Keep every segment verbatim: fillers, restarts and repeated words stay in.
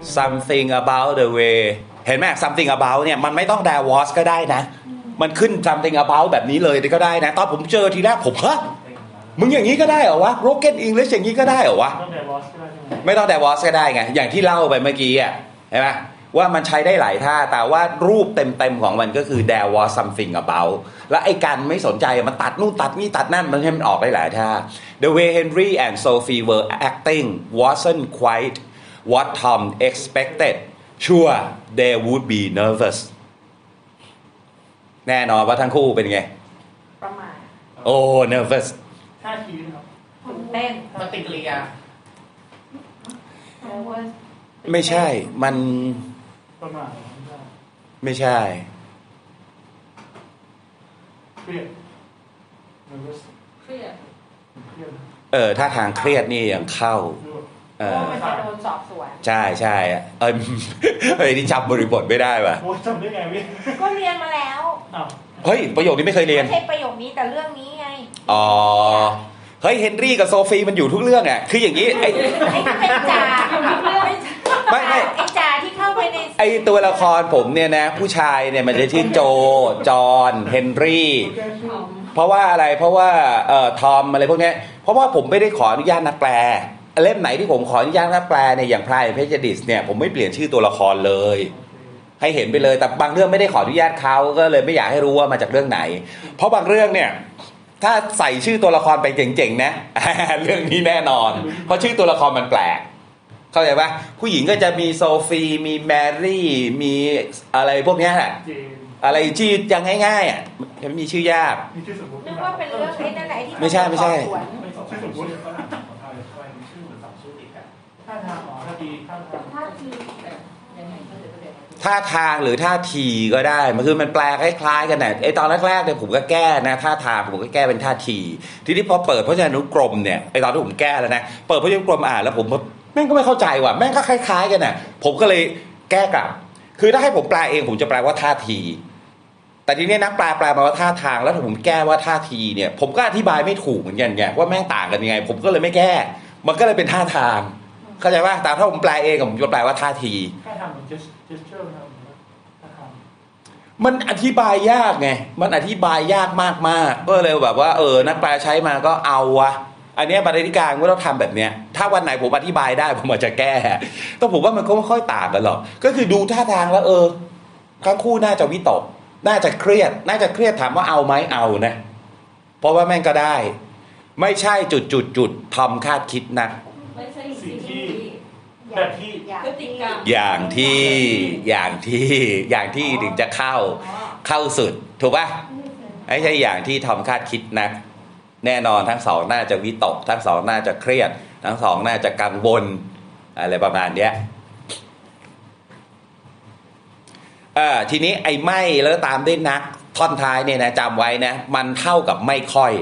something about the way เห็นไหม something about เนี่ยมันไม่ต้อง there was ก็ได้นะมันขึ้น something about แบบนี้เลยก็ได้นะตอนผมเจอทีแรกผมฮะมึงอย่างนี้ก็ได้เหรอวะ broken English อย่างนี้ก็ได้เหรอวะไม่ต้อง there was ก็ได้ไงอย่างที่เล่าไปเมื่อกี้อ่ะเห็นไหมว่ามันใช้ได้หลายท่าแต่ว่ารูปเต็มๆของมันก็คือ there was something about แล้วไอ้การไม่สนใจมันตัดนู่นตัดนี่ตัดนั่นมันให้มันออกได้หลายท่า The way Henry and Sophie were acting wasn't quite what Tom expected sure they would be nervous แน่นอนว่าทั้งคู่เป็นไงประมาณโอ้ nervous ท่าทีครับตื่นเต้นปฏิกิริยาไม่ใช่มันประมาณไม่ใช่เครียด nervous เครียดเออถ้าทางเครียดนี่ยังเข้าเพราะมันจะโดนสอบสวนใช่ใช่เออเฮ้ยนี่จำบริบทไม่ได้ป่ะโอ้จำได้ไงพี่ก็เรียนมาแล้วเฮ้ยประโยคนี้ไม่เคยเรียนไม่ใช่ประโยคนี้แต่เรื่องนี้ไงอ๋อเฮ้ยเฮนรี่กับโซฟีมันอยู่ทุกเรื่องอ่ะคืออย่างนี้ไอ้ไอ้ที่เป็นจ่าไม่ไม่ไอ้จ่าที่เข้าไปในไอ้ตัวละครผมเนี่ยนะผู้ชายเนี่ยมันจะชื่อโจจอห์นเฮนรี่เพราะว่าอะไรเพราะว่าเอ่อทอมอะไรพวกนี้เพราะว่าผมไม่ได้ขออนุญาตนักแปลเล่มไหนที่ผมขออนุญาตนักแปลเนี่ยอย่างไพร์เพจดิสเนี่ยผมไม่เปลี่ยนชื่อตัวละครเลยให้เห็นไปเลยแต่บางเรื่องไม่ได้ขออนุญาตเขาก็เลยไม่อยากให้รู้ว่ามาจากเรื่องไหนเพราะบางเรื่องเนี่ยถ้าใส่ชื่อตัวละครไปเจ๋งๆนะเรื่องนี้แน่นอนเพราะชื่อตัวละครมันแปลกเข้าใจปะผู้หญิงก็จะมีโซฟีมีแมรี่มีอะไรพวกนี้แหละอะไรชื่อยังง่ายๆอ่ะจะไม่มีชื่อยากนึกว่าเป็นเรื่องไอ้นั่นไหนที่ไม่ใช่ไม่ใช่ชื่อสมมุติท่าทางท่าทีท่าทีท่าทางหรือท่าทีก็ได้มันคือมันแปลคล้ายๆกันนะไอตอนแรกๆเนี่ยผมก็แก้นะท่าทางผมก็แก้เป็นท่าทีทีนี้พอเปิดพจนานุกรมเนี่ยไอตอนที่ผมแก้แล้วนะเปิดพจนานุกรมอ่านแล้วผมแม่งก็ไม่เข้าใจว่ะแม่งก็คล้ายๆกันน่ะผมก็เลยแก้กลับคือถ้าให้ผมแปลเองผมจะแปลว่าท่าทีแต่ทีนี้นักแปลแปลมาว่าท่าทางแล้วถ้าผมแก้ว่าท่าทีเนี่ยผมก็อธิบายไม่ถูกเหมือนกันไงว่าแม่งต่างกันยังไงผมก็เลยไม่แก้มันก็เลยเป็นท่าทางเข้าใจป่ะแต่ถ้าผมแปลเองผมจะแปลว่าท่าทีท่าทางมัน gesture นะท่าทางมันอธิบายยากไงมันอธิบายยากมากๆก็เลยแบบว่าเออนักแปลใช้มาก็เอาวะอันนี้บรรณาธิการก็ต้องทำแบบเนี้ยถ้าวันไหนผมอธิบายได้ผมอาจจะแก้แต่ผมว่ามันก็ไม่ค่อยต่างกันหรอกก็คือดูท่าทางแล้วเออทั้งคู่น่าจะวิตกน่าจะเครียดน่าจะเครียดถามว่าเอาไหมเอานะเพราะว่าแม่งก็ได้ไม่ใช่จุดจุดจุดทำคาดคิดนะไม่ใช่สิ่งที่แบบที่พฤติกรรมอย่างที่อย่างที่อย่างที่ถึงจะเข้าเข้าสุดถูกป่ะไม่ใช่อย่างที่ทำคาดคิดนะแน่นอนทั้งสองน่าจะวิตกทั้งสองน่าจะเครียดทั้งสองน่าจะกังวลอะไรประมาณเนี้ยเออทีนี้ไอ้ไม่แล้วตามด้วยนักท่อนท้ายเนี่ยนะจำไว้นะมันเท่ากับไม่ค่อย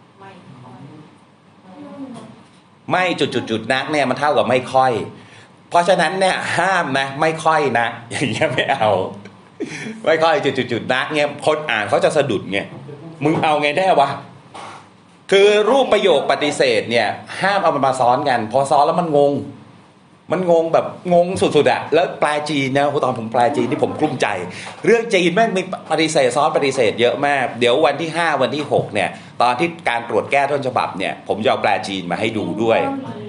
ไม่จุดจุดจุดนักเนี่ยมันเท่ากับไม่ค่อยเพราะฉะนั้นเนี่ยห้ามนะไม่ค่อยนะอย่างเงี้ยไม่เอาไม่ค่อยจุดจุดจุดนักเนี่ยคนอ่านเขาจะสะดุดไงมึงเอาไงได้วะคือรูปประโยคปฏิเสธเนี่ยห้ามเอามันมาซ้อนกันพอซ้อนแล้วมันงงมันงงแบบงงสุดๆอะแล้วปลายจีนนะตอนผมปลายจีนที่ผมกลุ้มใจเรื่องจีนแม่งมีปฏิเสธซ้อนปฏิเสธเยอะมากเดี๋ยววันที่ห้าวันที่หกเนี่ยตอนที่การตรวจแก้ต้นฉบับเนี่ยผมจะเอาแปลจีนมาให้ดูด้วย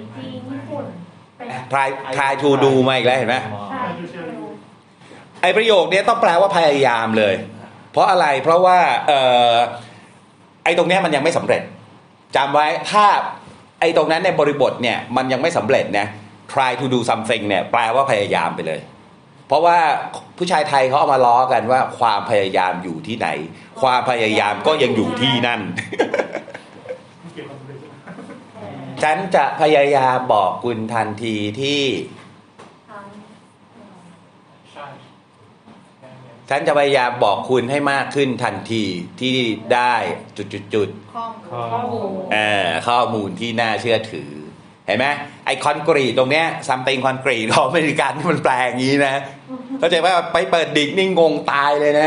ทายทายทูดูมาอีกแล้วเห็นไหมไอประโยคนี้ต้องแปลว่าพยายามเลยเพราะอะไรเพราะว่าเอ่อไอตรงนี้มันยังไม่สำเร็จจำไว้ถ้าไอตรงนั้นในบริบทเนี่ยมันยังไม่สำเร็จนะ try to do something เนี่ยแปลว่าพยายามไปเลยเพราะว่าผู้ชายไทยเขาเอามาล้อกันว่าความพยายามอยู่ที่ไหนความพยายามก็ยังอยู่ที่นั่น ฉันจะพยายามบอกคุณทันทีที่ฉันจะพยายามบอกคุณให้มากขึ้นทันทีที่ได้จุดๆๆข้อมูลเอ่อข้อมูลที่น่าเชื่อถือเห็นไหมไอคอนกรีตตรงเนี้ยซัมติงคอนกรีตของอเมริกันที่มันแปลอย่างนี้นะเข้าใจว่าไปเปิดดิกนี่งงตายเลยนะ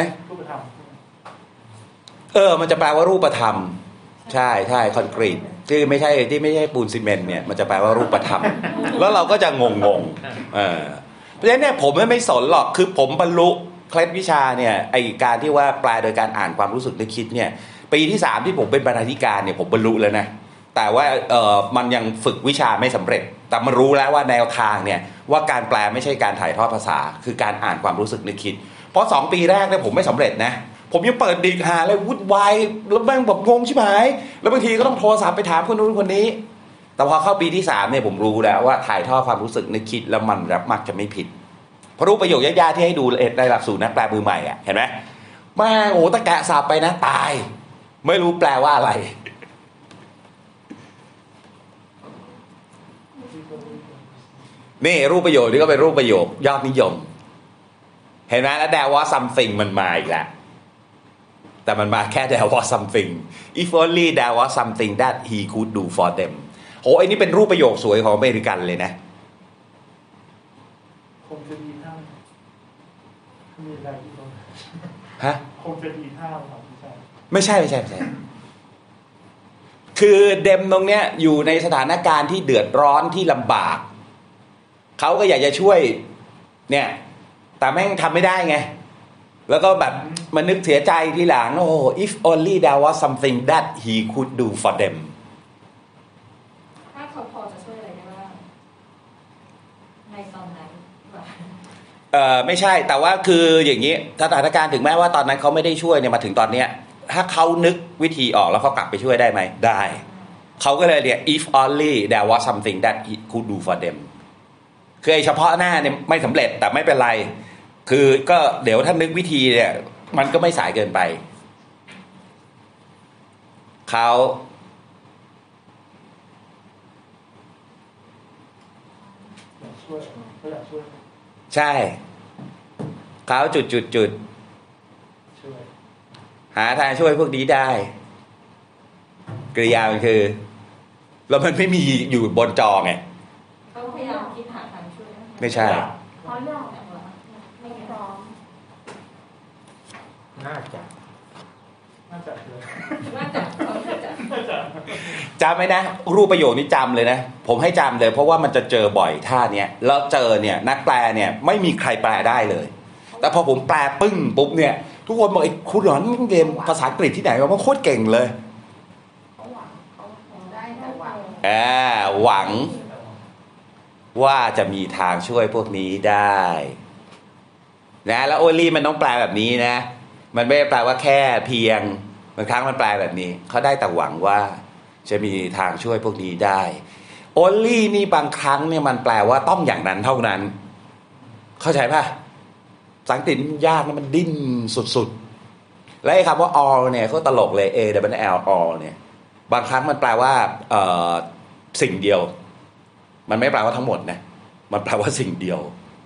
เออมันจะแปลว่ารูปธรรมใช่ใช่คอนกรีตที่ไม่ใช่ที่ไม่ใช่ปูนซีเมนต์เนี่ยมันจะแปลว่ารูปธรรมแล้วเราก็จะงงงเออราะฉะนั้นเนี่ยผมไม่สนหรอกคือผมบรรลุเคล็ดวิชาเนี่ยไอการที่ว่าแปลโดยการอ่านความรู้สึกนึกคิดเนี่ยปีที่สามที่ผมเป็นบรรณาธิการเนี่ยผมบรรลุแล้วนะแต่ว่าเออมันยังฝึกวิชาไม่สำเร็จแต่มันรู้แล้วว่าแนวทางเนี่ยว่าการแปลไม่ใช่การถ่ายทอดภาษาคือการอ่านความรู้สึกนึกคิดเพราะสองปีแรกเนี่ยผมไม่สำเร็จนะผมยังเปิดดิกหาเลยวุ่นวายแล้วแม่งแบบงงชิบหายแล้วบางทีก็ต้องโทรศัพท์ไปถามคนนู้นคนนี้แต่พอเข้าปีที่สามเนี่ยผมรู้แล้วว่าถ่ายทอดความรู้สึกนึกคิดแล้วมันมักจะไม่ผิดเพราะรู้ประโยคยากๆที่ให้ดูในหลักสูตรนักแปลมือใหม่อ่ะเห็นไหมแม่งโอ้ตะแกะสับไปนะตายไม่รู้แปลว่าอะไรนี่รูปประโยคนี่ก็เป็นรูปประโยคยอดนิยมเห็นไหมแล้ว there was something มันมาอีกแล้วแต่มันมาแค่ there was something if only there was something that he could do for them โหไอ้นี่เป็นรูปประโยคสวยของอเมริกันเลยนะคงจะดีท่ามีอะไรที่ตรงฮะคงจะดีท่าครับพี่ชายไม่ใช่ไม่ใช่ไม่ใช่คือเดมตรงเนี้ยอยู่ในสถานการณ์ที่เดือดร้อนที่ลำบากเขาก็อยากจะช่วยเนี่ยแต่แม่งทำไม่ได้ไงแล้วก็แบบมันนึกเสียใจทีหลังโอ้ if only there was something that he could do for them ถ้าเขาพอจะช่วยอะไรได้บ้างในตอนนั้นเออไม่ใช่แต่ว่าคืออย่างนี้สถานการณ์ถึงแม้ว่าตอนนั้นเขาไม่ได้ช่วยเนี่ยมาถึงตอนเนี้ยถ้าเขานึกวิธีออกแล้วเขากลับไปช่วยได้ไหมได้เขาก็เลยเรียก if only there was something that he could do for them คือไอ้เฉพาะหน้าเนี่ยไม่สำเร็จแต่ไม่เป็นไรคือก็เดี๋ยวถ้านึกวิธีเนี่ยมันก็ไม่สายเกินไปเขาช่วยเขาอยากช่วยใช่เขาจุดจุดจุดหาทางช่วยพวกนี้ได้กริยามันคือแล้วมันไม่มีอยู่บนจอไงเขาพยายามคิดหาทางช่วยไม่ใช่เขาเลือกไม่พร้อมน่าจะน่าจะเลยน่าจะเขาน่าจะจำไหมนะรูปประโยคนี้จำเลยนะผมให้จำเลยเพราะว่ามันจะเจอบ่อยท่าเนี้ยแล้วเจอเนี่ยนักแปลเนี่ยไม่มีใครแปลได้เลยแต่พอผมแปลปึ้งปุ๊บเนี่ยทุกคนบอกไอ้คุณหลอนเรียนภาษาอังกฤษที่ไหนวะมันโคตรเก่งเลยอ่าหวังว่าจะมีทางช่วยพวกนี้ได้นะแล้วโอลี่มันต้องแปลแบบนี้นะมันไม่ได้แปลว่าแค่เพียงบางครั้งมันแปลแบบนี้เขาได้แต่หวังว่าจะมีทางช่วยพวกนี้ได้โอลี่นี่บางครั้งเนี่ยมันแปลว่าต้องอย่างนั้นเท่านั้นเข้าใจป่ะภาษาอังกฤษมันยากนะมันดิ้นสุดๆและไอ้คำว่า all เนี่ยเขาตลกเลย a w l all เนี่ยบางครั้งมันแปลว่าเอ่อสิ่งเดียวมันไม่แปลว่าทั้งหมดนะมันแปลว่าสิ่งเดียว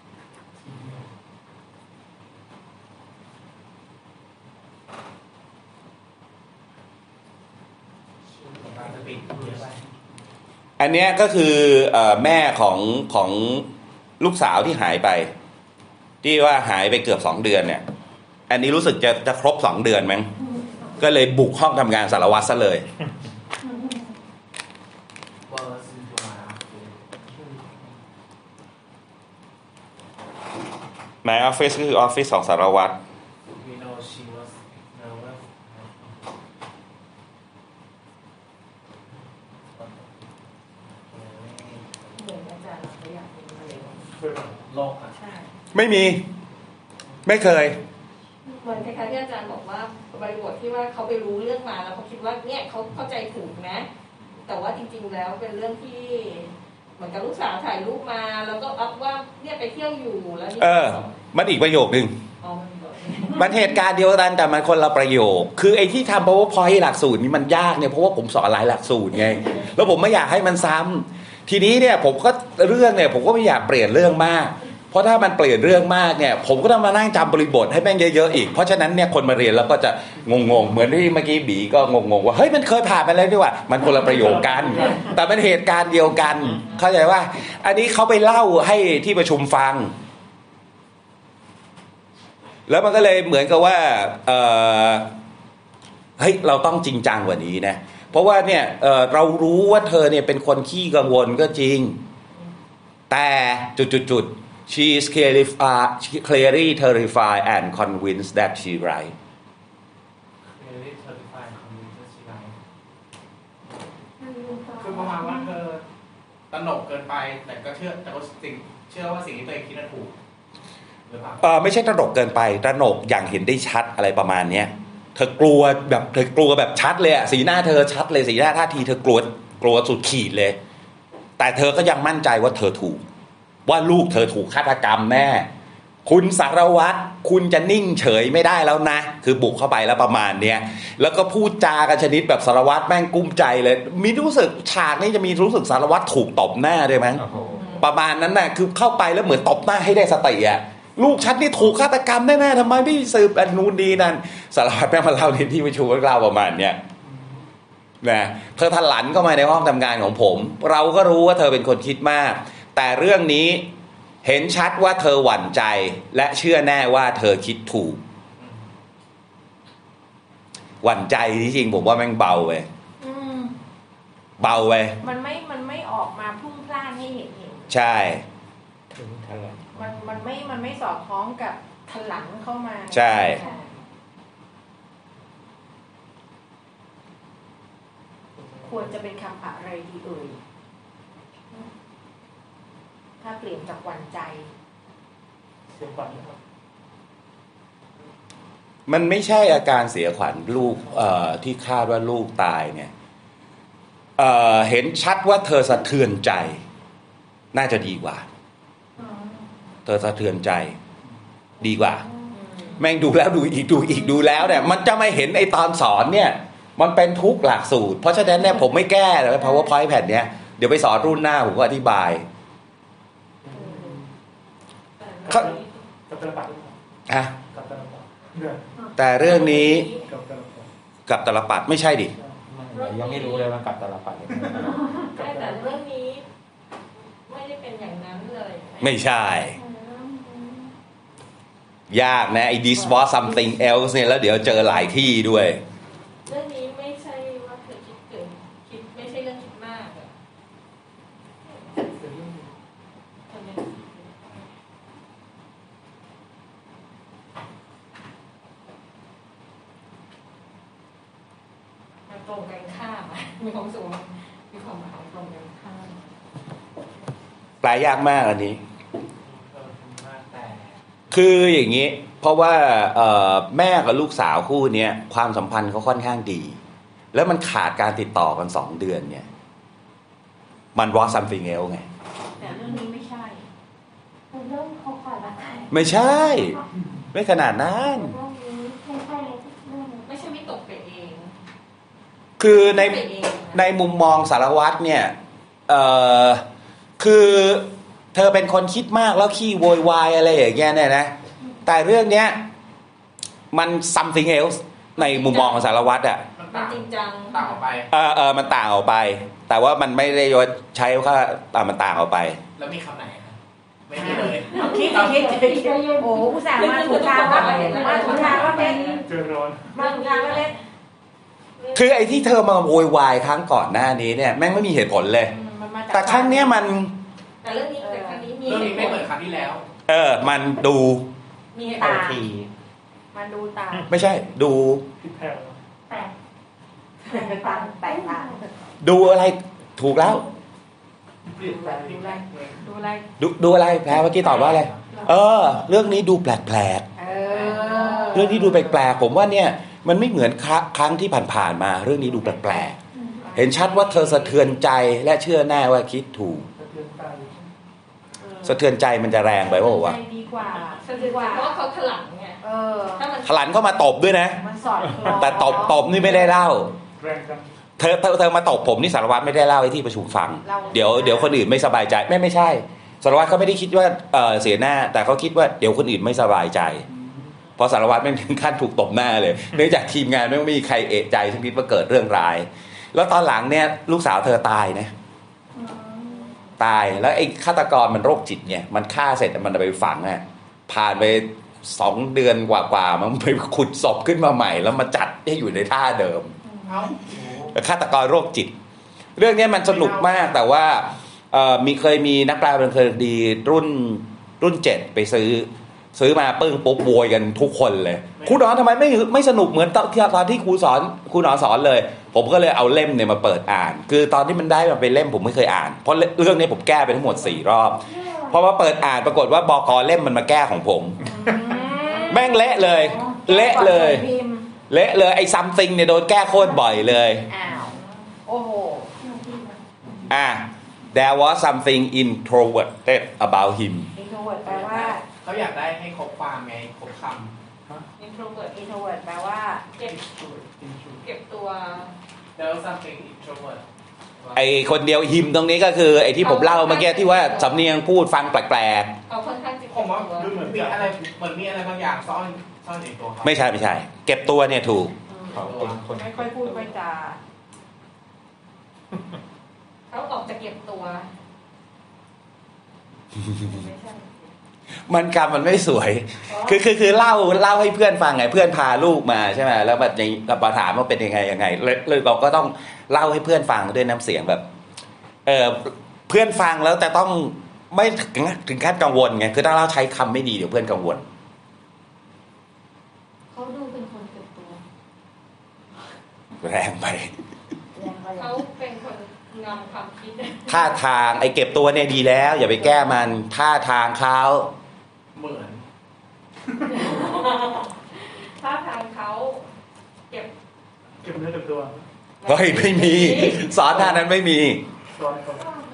อันนี้ก็คือแม่ของของลูกสาวที่หายไปที่ว่าหายไปเกือบสองเดือนเนี่ยอันนี้รู้สึกจะจะครบสองเดือนมั้งก็เลยบุกห้องทำงานสารวัตรซะเลย ในออฟฟิศก็คือออฟฟิศของสารวัตรไม่มีไม่เคยเหมือนคล้ายๆที่อาจารย์บอกว่าบริบทที่ว่าเขาไปรู้เรื่องมาแล้วเขาคิดว่าเนี่ยเขาเข้าใจถูกนะแต่ว่าจริงๆแล้วเป็นเรื่องที่เหมือนกับลูกสาวถ่ายรูปมาแล้วก็อัพว่าเนี่ยไปเที่ยวอยู่แล้วเออมันอีกประโยคนึงมันเหตุการณ์เดียวกันแต่มันคนละประโยคคือไอ้ที่ทำ PowerPoint หลักสูตรนี้มันยากเนี่ยเพราะว่าผมสอนหลายหลักสูตรไงแล้วผมไม่อยากให้มันซ้ำทีนี้เนี่ยผมก็เรื่องเนี่ยผมก็ไม่อยากเปลี่ยนเรื่องมากเพราะถ้ามันเปลี่ยนเรื่องมากเนี่ยผมก็ต้องมานั่งจำบริบทให้แม่งเยอะๆอีกเพราะฉะนั้นเนี่ยคนมาเรียนแล้วก็จะงงๆเหมือนที่เมื่อกี้บีก็งงๆว่าเฮ้ยมันเคยผ่านไปแล้วนี่ว่ามันคนละประโยคกันแต่เป็นเหตุการณ์เดียวกันเข้าใจว่าอันนี้เขาไปเล่าให้ที่ประชุมฟังแล้วมันก็เลยเหมือนกับว่าเออเฮ้ยเราต้องจริงจังกว่านี้นะเพราะว่าเนี่ย เ, เรารู้ว่าเธอเนี่ยเป็นคนขี้กังวลก็จริงแต่จุด she is clarify, clearly terrified and convinced that she right Very certified community life คือประมาณว่าเธอตระหนกเกินไปแต่ก็เชื่อแต่ก็สิ่งเชื่อว่าสิ่งที่ตัวเองคิดน่ะถูกหรือเปล่าเออไม่ใช่ตระหนกเกินไปตระหนกอย่างเห็นได้ชัดอะไรประมาณเนี้ยเธอกลัวแบบเธอกลัวแบบชัดเลยอะสีหน้าเธอชัดเลยสีหน้าท่าทีเธอกลัวกลัวสุดขีดเลยแต่เธอก็ยังมั่นใจว่าเธอถูกว่าลูกเธอถูกฆาตกรรมแน่คุณสารวัตรคุณจะนิ่งเฉยไม่ได้แล้วนะคือบุกเข้าไปแล้วประมาณเนี้ยแล้วก็พูดจากันชนิดแบบสารวัตรแม่งกุ้มใจเลยมีรู้สึกฉากนี้จะมีรู้สึกสารวัตรถูกตบหน้าด้วยมั้งประมาณนั้นน่ะคือเข้าไปแล้วเหมือนตบหน้าให้ได้สติอะลูกฉันนี่ถูกฆาตกรรมแน่ๆทำไมไม่สืบอันนู้นดีนั่นสารวัตรแม่งมาเล่าในที่ประชุมเล่าประมาณเนี้ยนะเธอทะลันเข้ามาในห้องทำงานของผมเราก็รู้ว่าเธอเป็นคนคิดมากแต่เรื่องนี้เห็นชัดว่าเธอหวั่นใจและเชื่อแน่ว่าเธอคิดถูกหวั่นใจที่จริงผมว่าแม่งเบาเว้ยเบาเว้ยมันไม่มันไม่ออกมาพุ่งพล่านให้เห็นเห็นใช่มันมันไม่มันไม่สอดคล้องกับทะลันเข้ามาใช่ควรจะเป็นคำอะไรดีเอ่ยถ้าเปลี่ยนจากหวั่นใจเสียขวัญมันไม่ใช่อาการเสียขวัญลูกเอ่อที่คาดว่าลูกตายเนี่ยเอ่อเห็นชัดว่าเธอสะเทือนใจน่าจะดีกว่าเธอสะเทือนใจดีกว่าแม่งดูแล้วดูอีกดูอีกดูแล้วเนี่ยมันจะไม่เห็นไอ้ตอนสอนเนี่ยมันเป็นทุกหลักสูตรเพราะฉะนั้นเนี่ยผมไม่แก้เลย PowerPoint แผ่นเนี้ยเดี๋ยวไปสอนรุ่นหน้าผมก็อธิบายกับตลปัดฮะแต่เรื่องนี้กับตลปัดไม่ใช่ดิยังไม่รู้เลยว่ากับตลปัดแต่เรื่องนี้ไม่ได้เป็นอย่างนั้นเลยไม่ใช่ยากนะไอ้ this was something else เนี่ยแล้วเดี๋ยวเจอหลายที่ด้วยเรื่องนี้ไม่ใช่ว่าเธอคิดถึงคิดไม่ใช่เรื่องคิดมากอะมันตรงกันข้ามมีความสูงมีความหมายตรงกันข้ามแปลยากมากอันนี้คืออย่างนี้เพราะว่าแม่กับลูกสาวคู่นี้ความสัมพันธ์เขาค่อนข้างดีแล้วมันขาดการติดต่อกันสองเดือนเนี่ยมัน was something else ไงแต่เรื่องนี้ไม่ใช่เรื่องเขาขาดอะไรไม่ใช่ไม่ขนาดนั้นไม่ใช่วิตกไปเองคือในในมุมมองสารวัตรเนี่ยเอ่อคือเธอเป็นคนคิดมากแล้วขี้โวยวายอะไรอย่างเงี้ยเนี่ยนะแต่เรื่องเนี้ยมัน something else ในมุมมองของสารวัตรอ่ะมันจริงจังต่างออกไปเออเออมันต่างออกไปแต่ว่ามันไม่ได้ใช้ว่าอ่ามันต่างออกไปแล้วมีคำไหนไม่มีเลยคิดคิดคิดโอ้อุตส่าห์มาถูกทางว่ามาถูกทางว่าเป็นเจอร้อนมาถูกทางว่าเล่นคือไอ้ที่เธอมาโวยวายครั้งก่อนหน้านี้เนี่ยแม่งไม่มีเหตุผลเลยแต่ครั้งเนี้ยมันแต่เรื่องนี้แต่ครั้งนี้มีเรื่องนี้ไม่เหมือนครั้งที่แล้วเออมันดูมีตามันดูตาไม่ใช่ดูแปลกแปลกฟังแปลกตาดูอะไรถูกแล้วดูอะไรดูอะไรดูดูอะไรแปลเมื่อกี้ตอบว่าอะไรเออเรื่องนี้ดูแปลกแปลกเรื่องนี้ดูแปลกๆผมว่าเนี่ยมันไม่เหมือนครั้งที่ผ่านๆมาเรื่องนี้ดูแปลกๆเห็นชัดว่าเธอสะเทือนใจและเชื่อแน่ว่าคิดถูกสะเทือนใจมันจะแรงไปป่าววะดีกว่าสะเทือนกว่าเพราะเขาถลังไงเออถ้ามันถลังเข้ามาตบด้วยนะมันสอดคล้องแต่ตบตบนี่ไม่ได้เล่าเธอเธอเธอมาตบผมนี่สารวัตรไม่ได้เล่าให้ที่ประชุมฟังเดี๋ยวเดี๋ยวคนอื่นไม่สบายใจไม่ไม่ใช่สารวัตรเขาไม่ได้คิดว่าเออเสียหน้าแต่เขาคิดว่าเดี๋ยวคนอื่นไม่สบายใจเพราะสารวัตรไม่ถึงขั้นถูกตบหน้าเลยเนื่องจากทีมงานไม่มีใครเอะใจสักนิดว่าเกิดเรื่องร้ายแล้วตอนหลังเนี่ยลูกสาวเธอตายนะตายแล้วไอ้ฆาตกรมันโรคจิตเนี่ยมันฆ่าเสร็จมันไปฝังอ่ะผ่านไปสองเดือนกว่าๆมันไปขุดศพขึ้นมาใหม่แล้วมาจัดให้อยู่ในท่าเดิมฆาตกรโรคจิตเรื่องนี้มันสนุกมากแต่ว่าเอ่อมีเคยมีนักแปลเป็นเคยดีรุ่นรุ่นเจ็ดไปซื้อ ซื้อมาปึ้งปุ๊บโวยกันทุกคนเลยครูหนอนทำไมไม่ไม่สนุกเหมือนตอนที่ตอนที่ครูสอนครูหนอนสอนเลย ผมก็เลยเอาเล่มเนี่ยมาเปิดอ่าน คือตอนที่มันได้มาเป็นเล่มผมไม่เคยอ่านเพราะเรื่องนี้ผมแก้ไปทั้งหมดสี่รอบพอมาเปิดอ่านปรากฏว่าบก.เล่มมันมาแก้ของผม แม่งเละเลย เละเลย เละเลยไอ้ซัมติงเนี่ยโดนแก้โคตรบ่อยเลยอ้าวโอ้โหอ่ะ there was something introverted about him introvert แปลว่าเขาอยากได้ให้ครบความไงครบค introvert introvert แปลว่าเก็บเก็บตัวำ there was something introvert ไอคนเดียวหิมตรงนี้ก็คือไอที่ผมเล่าเมื่อกี้ที่ว่าสำเนียงพูดฟังแปลกเอาค่อนข้างจะผมว่าดูเหมือนมีอะไรเหมือนมีอะไรบางอย่างซ่อนซ่อนในตัวเขาๆไม่ใช่ไม่ใช่ เก็บตัวเนี่ยถูกเขาเป็นคนไม่ค่อยพูดไม่จาเขาออกจะเก็บตัวไม่ใช่มันกรรมมันไม่สวย คือคือคือเล่าเล่าให้เพื่อนฟังไงเพื่อนพาลูกมาใช่ไหมแล้วแบบอย่างกับถามว่าเป็นยังไงยังไงเลยเลยเราก็ต้องเล่าให้เพื่อนฟังด้วยน้ำเสียงแบบเออเพื่อนฟังแล้วแต่ต้องไม่ถึงถึงขั้นกังวลไงคือถ้าเราใช้คำไม่ดีเดี๋ยวเพื่อนกังวลเขาดูเป็นคนเก็บตัวแรงไปเขาเป็นคนนำความคิดท่าทางไอ้เก็บตัวเนี่ยดีแล้ว อย่าไปแก้มันท่าทางเขาเหมือนท่าทางเขาเก็บเก็บเนื้อเก็บตัวเฮ้ยไม่มี สอนท่านั้นไม่มีซ่อนเขา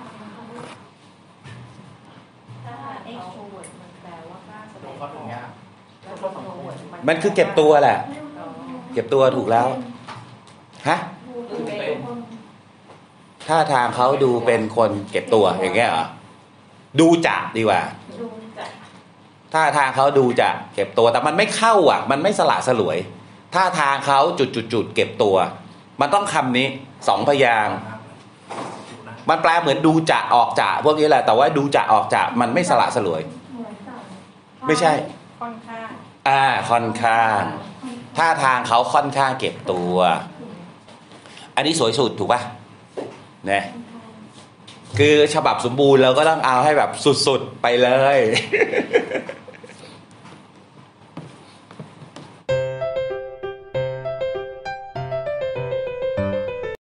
ถ้า extrovert มันแปลว่ากล้าแสดดูงเขาถึงยากแล้ว introvert มันคือเก็บตัวแหละอ๋อเก็บตัวถูกแล้วฮะดูเป็นท่าทางเขาดูเป็นคนเก็บตัวอย่างเงี้ยเหรอดูจะดีกว่าดูจะท่าทางเขาดูจะเก็บตัวแต่มันไม่เข้าอ่ะ มันไม่สละสลวยท่าทางเขาจุดจุดจุดเก็บตัว มันต้องคำนี้สองพยางค์มันแปลเหมือนดูจะออกจะพวกนี้แหละแต่ว่าดูจะออกจะมันไม่สละสลวย ไม่ใช่ค่อนข้างอ่าค่อนข้างท่าทางเขาค่อนข้างเก็บตัว อันนี้สวยสุดถูกป่ะเนี่ยคือฉบับสมบูรณ์เราก็ต้องเอาให้แบบสุดๆไปเลย